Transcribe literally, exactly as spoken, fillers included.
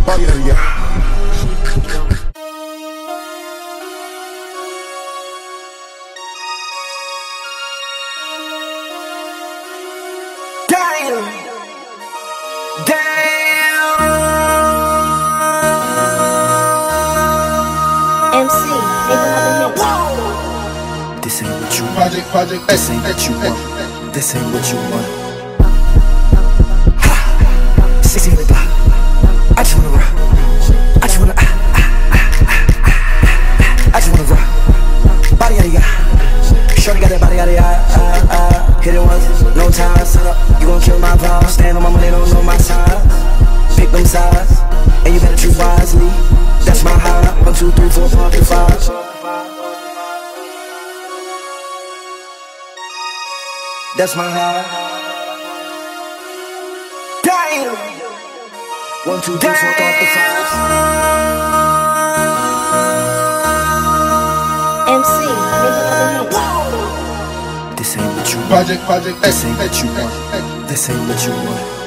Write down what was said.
body of ya. Damn, damn. M C, make another hit. This ain't what you want. Project, project. This ain't what you want. This ain't what you want. Ha! sixteen the block. I just wanna rock. I just wanna. Ah, ah, ah, ah, ah. I just wanna rock. Body out of ya. Shorty got that body out of ya. Ah, ah. Hit it once, no time. Set up. You gon' kill my vibe. Stand on my money, don't know my size. Pick them sides, and you better choose wisely. That's my high. One, two, three, four, five, six, five. That's my high. Damn. One, two, three, four, five, six, five. M C, make another hit. This ain't what you want. Project, project. This ain't what you want. This ain't what you want.